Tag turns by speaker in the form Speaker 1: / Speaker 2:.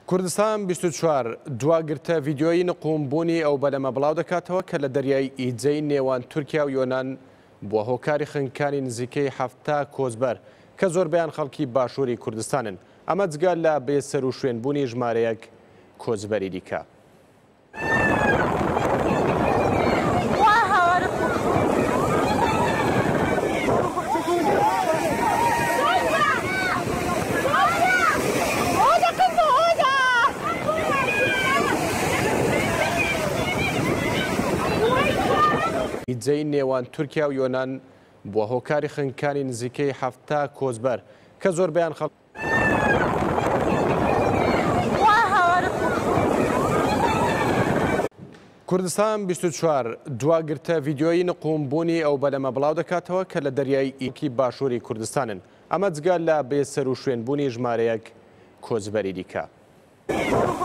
Speaker 1: کوردستان 24 دواگرتە ڤیدیۆیی نقوومبوونی ئەو بەلەمە بڵاو دەکاتەوە کە لە دەریای ئیجەی نێوان تورکیا و یۆنان بووە هۆکاری خنکانی نزیکەی 7 کۆچبەر کە زۆربەیان خەڵکی باشووری کوردستانن. ئەمە جگە لە بێسەر و شوێنبوونی ژمارەیەک کۆچبەری دیکە. ئیجەی نێوان تورکیا و یۆنان بووە هۆکاری خنکانی نزیکەی 7 کۆچبەر کە زۆربەیان خەڵک کوردستان 24 دواگرتە ڤیدیۆیی نقوومبوونی ئەو بەلەمە بڵاو دەکاتەوە کە لە دەریای ئیکی باشووری کوردستانن. ئەمە جگە لە بێسەر و شوێنبوونی ژمارەیەک کۆچبەری دیکە.